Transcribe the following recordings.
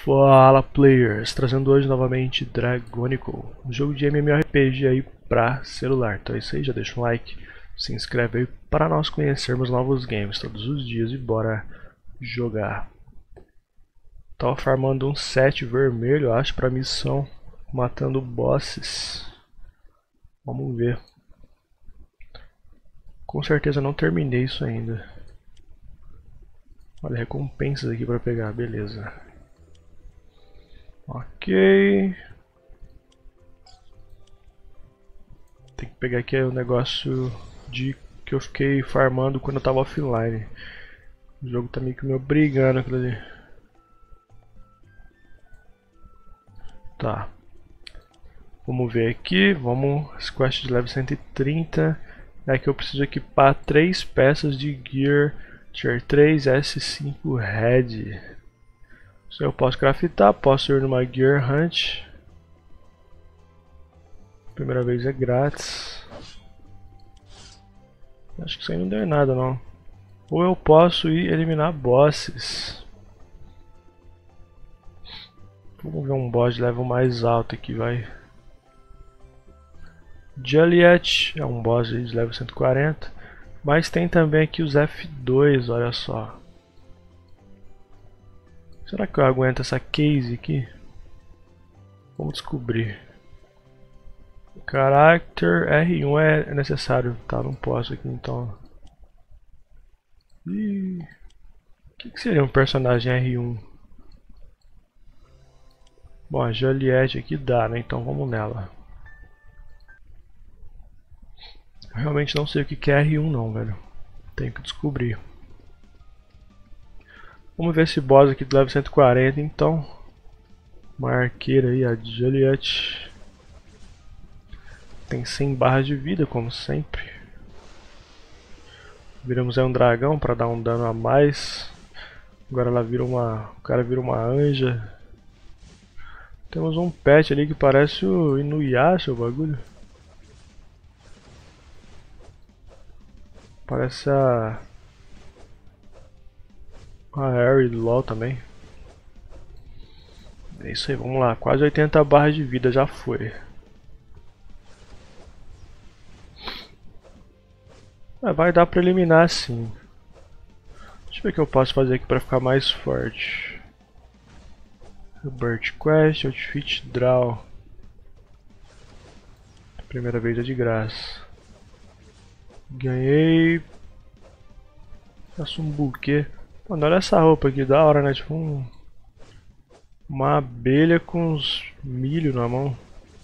Fala players, trazendo hoje novamente Dragonical, um jogo de MMORPG aí pra celular. Então é isso aí, já deixa um like, se inscreve aí para nós conhecermos novos games todos os dias e bora jogar. Tava farmando um set vermelho, acho, pra missão, matando bosses. Vamos ver. Com certeza não terminei isso ainda. Olha, recompensas aqui pra pegar, beleza. Ok. Tem que pegar aqui o negócio de que eu fiquei farmando quando eu tava offline. O jogo tá meio que me obrigando aquilo ali. Tá. Vamos ver aqui. Vamos. Quest de level 130. É que eu preciso equipar 3 peças de Gear Tier 3 S5 Red. Isso eu posso craftar. Posso ir numa Gear Hunt. Primeira vez é grátis. Acho que isso aí não deu nada não. Ou eu posso ir eliminar bosses. Vamos ver um boss de level mais alto aqui, vai. Juliet é um boss de level 140. Mas tem também aqui os F2, olha só. Será que eu aguento essa case aqui? Vamos descobrir. Character R1 é necessário, tá? Não posso aqui então. Ih, o que seria um personagem R1? Bom, a Juliet aqui dá, né? Então vamos nela. Realmente não sei o que é R1 não, velho. Tenho que descobrir. Vamos ver esse boss aqui do level 140 então. Uma arqueira aí, a Juliet. Tem 100 barras de vida, como sempre. Viramos aí um dragão para dar um dano a mais. Agora ela vira uma. O cara vira uma anja. Temos um pet ali que parece o Inuyasha, o bagulho. Parece a Harry do LoL também. É isso aí, vamos lá. Quase 80 barras de vida já foi. Vai dar pra eliminar sim. Deixa eu ver o que eu posso fazer aqui pra ficar mais forte. Bird Quest, Outfit Draw. Primeira vez é de graça. Ganhei. Faço um buquê. Mano, olha essa roupa aqui, da hora, né? Tipo uma abelha com uns milho na mão.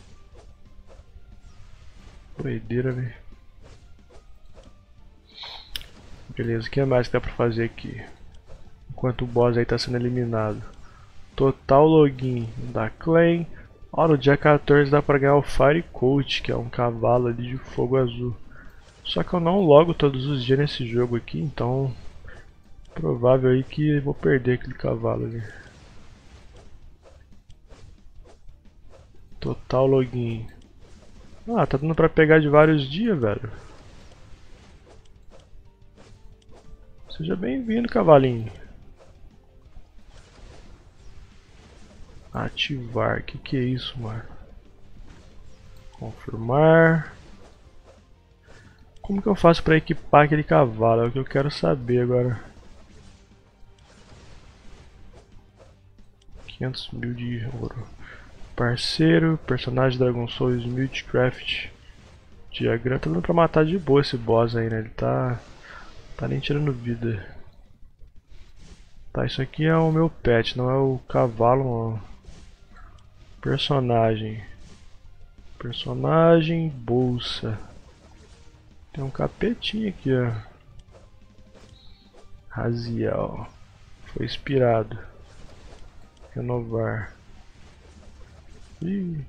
Doideira, velho. Beleza, o que mais que dá pra fazer aqui? Enquanto o boss aí tá sendo eliminado. Total login da Clan. Ó, no dia 14 dá pra ganhar o Fire Coat, que é um cavalo ali de fogo azul. Só que eu não logo todos os dias nesse jogo aqui, então provável aí que eu vou perder aquele cavalo ali. Total login. Ah, tá dando pra pegar de vários dias, velho. Seja bem-vindo, cavalinho. Ativar, que é isso, mano? Confirmar. Como que eu faço pra equipar aquele cavalo? É o que eu quero saber agora. 500 mil de ouro. Parceiro, personagem Dragon Souls, Multicraft. Diagrama, tá dando pra matar de boa esse boss aí, né? Ele tá nem tirando vida. Tá, isso aqui é o meu pet, não é o cavalo, não. Personagem. Personagem, bolsa. Tem um capetinho aqui, ó. Raziel. Foi inspirado. Renovar. Ih.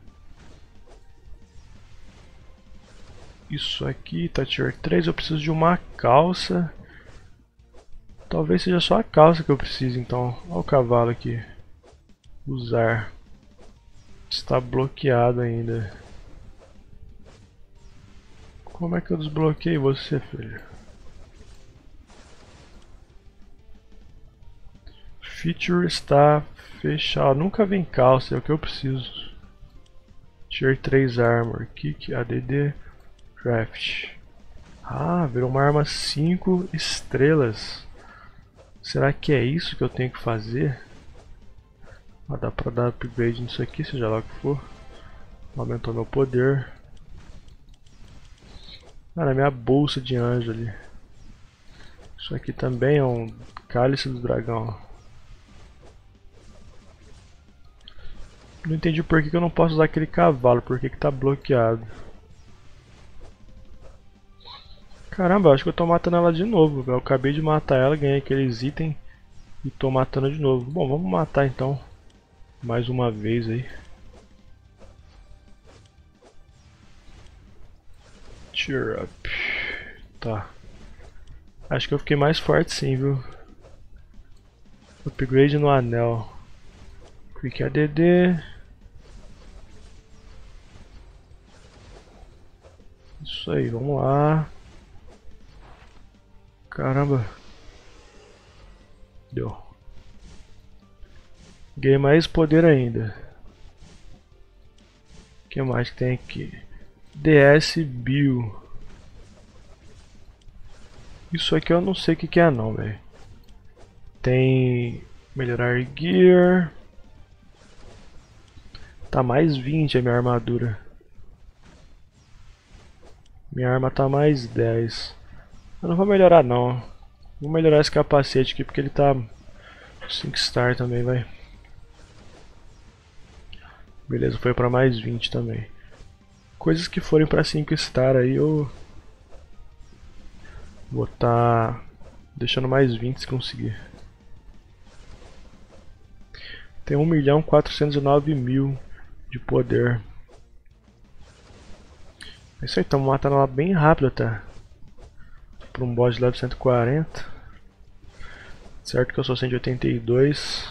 Isso aqui tá tier 3, eu preciso de uma calça. Talvez seja só a calça que eu preciso então. Olha o cavalo aqui. Usar. Está bloqueado ainda. Como é que eu desbloqueio você, filho? Feature está fechado. Nunca vem calça, é o que eu preciso. Tier 3 Armor, Kick, ADD, Craft. Ah, virou uma arma 5 estrelas. Será que é isso que eu tenho que fazer? Ah, dá pra dar upgrade nisso aqui, seja lá o que for. Aumentou meu poder. Cara, minha bolsa de anjo ali. Isso aqui também é um cálice do dragão. Não entendi por que eu não posso usar aquele cavalo, por que tá bloqueado. Caramba, acho que eu tô matando ela de novo, velho. Eu acabei de matar ela, ganhei aqueles itens e tô matando de novo. Bom, vamos matar então. Mais uma vez aí. Cheer up. Tá. Acho que eu fiquei mais forte sim, viu? Upgrade no anel. Quick ADD. Isso aí, vamos lá. Caramba. Deu. Ganhei mais poder ainda. O que mais que tem aqui? DS Bio. Isso aqui eu não sei o que é não, velho. Tem melhorar gear. Tá mais 20 a minha armadura. Minha arma tá mais 10. Eu não vou melhorar não. Vou melhorar esse capacete aqui porque ele tá 5 star também, vai. Beleza, foi pra mais 20 também. Coisas que forem pra 5 star aí eu vou tá deixando mais 20 se conseguir. Tem 1.409.000 de poder. É isso aí, estamos matando ela bem rápido até. Por um boss de level 140. Certo que eu sou 182.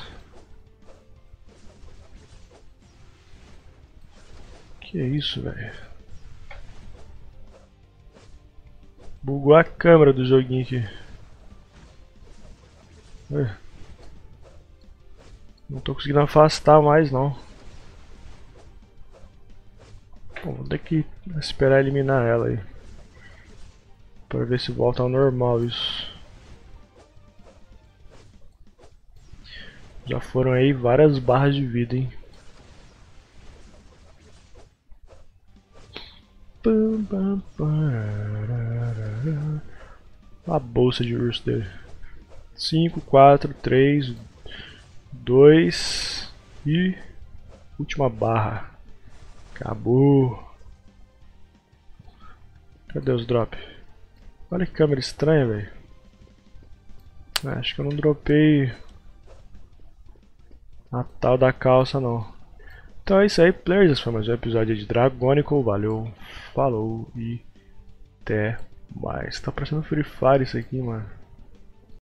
Que isso, velho? Bugou a câmera do joguinho aqui. Não tô conseguindo afastar mais não. Bom, vou ter que esperar eliminar ela aí. Pra ver se volta ao normal isso. Já foram aí várias barras de vida, hein. A bolsa de urso dele. 5, 4, 3, 2 e última barra. Acabou. Cadê os drops? Olha que câmera estranha, velho. Acho que eu não dropei a tal da calça não. Então é isso aí, players. Esse foi mais um episódio de Dragonical. Valeu, falou e até mais. Tá parecendo Free Fire isso aqui, mano.